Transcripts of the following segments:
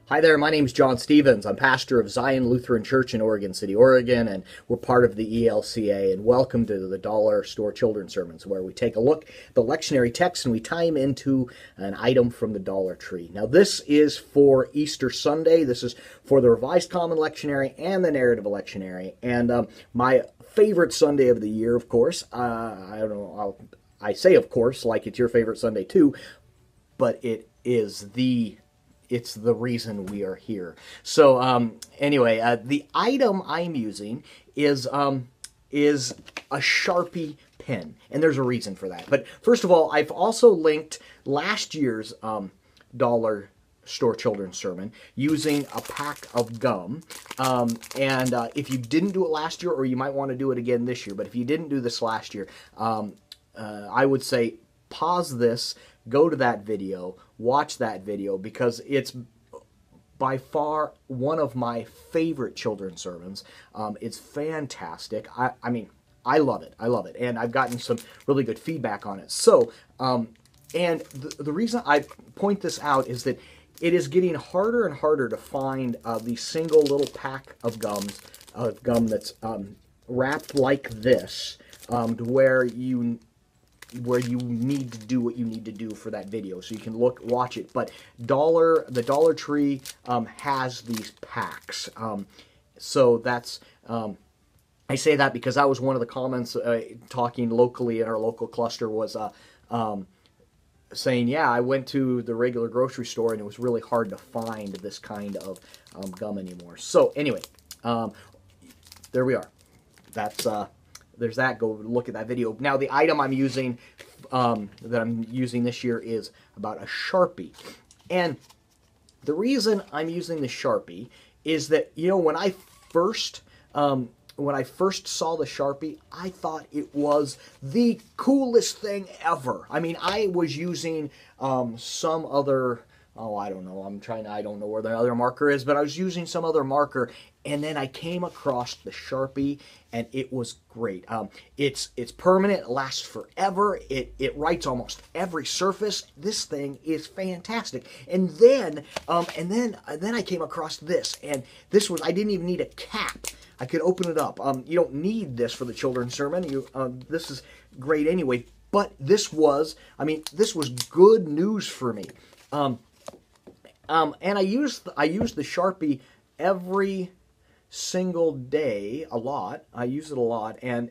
Hi there, my name is John Stevens. I'm pastor of Zion Lutheran Church in Oregon City, Oregon, and we're part of the ELCA. And welcome to the Dollar Store Children's Sermons, where we take a look at the lectionary text and we tie them into an item from the Dollar Tree. Now, this is for Easter Sunday. This is for the Revised Common Lectionary and the Narrative Lectionary. And my favorite Sunday of the year, of course. I don't know. I say, of course, like it's your favorite Sunday too, but it's the reason we are here. So anyway, the item I'm using is a Sharpie pen, and there's a reason for that. But first of all, I've also linked last year's Dollar Store Children's Sermon using a pack of gum. And if you didn't do it last year, or you might want to do it again this year, but if you didn't do this last year, I would say pause this, go to that video, watch that video, because it's by far one of my favorite children's sermons. It's fantastic. I mean, I love it. I love it. And I've gotten some really good feedback on it. So, and the reason I point this out is that it is getting harder and harder to find the single little pack of gum that's wrapped like this, to where you need to do what you need to do for that video, so you can watch it. But the Dollar Tree has these packs, so that's I say that because that was one of the comments talking locally in our local cluster was saying, yeah, I went to the regular grocery store and it was really hard to find this kind of gum anymore. So anyway, there we are. That's there's that. Go look at that video. Now, the item I'm using, that I'm using this year, is about a Sharpie. And the reason I'm using the Sharpie is that, you know, when I first saw the Sharpie, I thought it was the coolest thing ever. I mean, I was using some other, I don't know, I don't know where the other marker is, but I was using some other marker, and then I came across the Sharpie, and it was great. It's permanent, it lasts forever, it writes almost every surface. This thing is fantastic. And then I came across this, and this was, I didn't even need a cap. I could open it up. You don't need this for the children's sermon. This is great anyway, but this was good news for me. And I use the Sharpie every single day, a lot. I use it a lot, and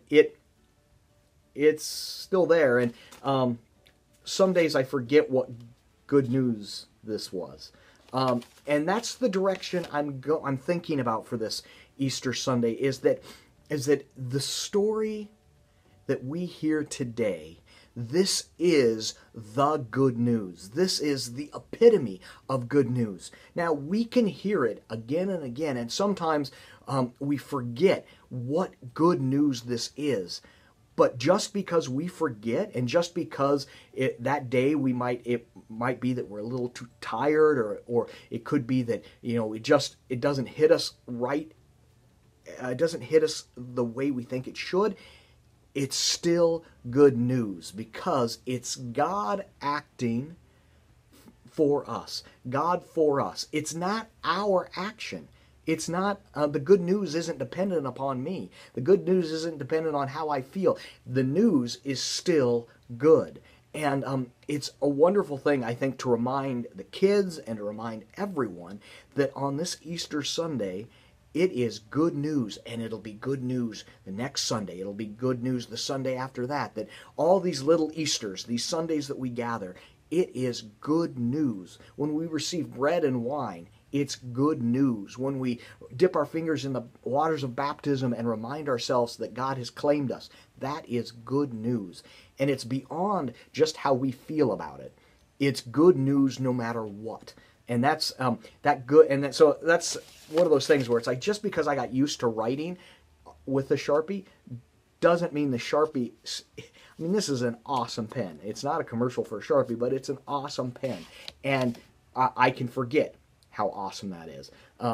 it's still there. And some days I forget what good news this was. And that's the direction I'm thinking about for this Easter Sunday. Is that the story that we hear today, this is the good news. This is the epitome of good news. Now, we can hear it again and again, and sometimes we forget what good news this is. But just because we forget, and just because that day it might be that we're a little too tired, or it could be that, you know, it doesn't hit us right. It doesn't hit us the way we think it should. It's still good news, because it's God acting for us. God for us. It's not our action. It's not, the good news isn't dependent upon me. The good news isn't dependent on how I feel. The news is still good. And it's a wonderful thing, I think, to remind the kids and to remind everyone that on this Easter Sunday, it is good news, and it'll be good news the next Sunday. It'll be good news the Sunday after that. That all these little Easters, these Sundays that we gather, it is good news. When we receive bread and wine, it's good news. When we dip our fingers in the waters of baptism and remind ourselves that God has claimed us, that is good news. And it's beyond just how we feel about it. It's good news no matter what. And that's so that's one of those things where it's like, just because I got used to writing with the Sharpie doesn't mean the Sharpie. I mean, this is an awesome pen. It's not a commercial for a Sharpie, but it's an awesome pen, and I can forget how awesome that is.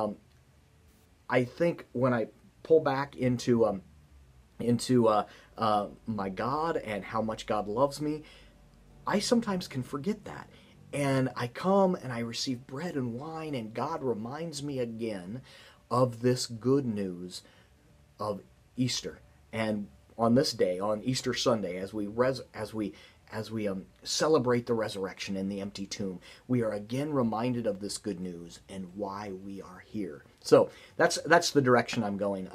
I think when I pull back into my God and how much God loves me, I sometimes can forget that. And I come and I receive bread and wine, and God reminds me again of this good news of Easter. And on this day, on Easter Sunday, as we celebrate the resurrection and the empty tomb, we are again reminded of this good news and why we are here. So that's the direction I'm going.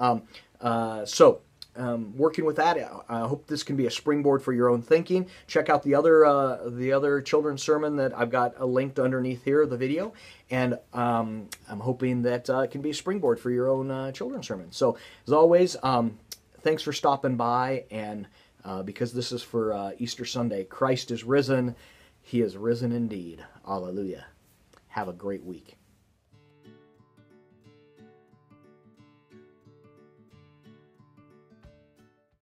Working with that, I hope this can be a springboard for your own thinking. Check out the other children's sermon that I've got linked underneath here, the video, and I'm hoping that it can be a springboard for your own children's sermon. So as always, thanks for stopping by, and because this is for Easter Sunday, Christ is risen. He is risen indeed. Hallelujah. Have a great week.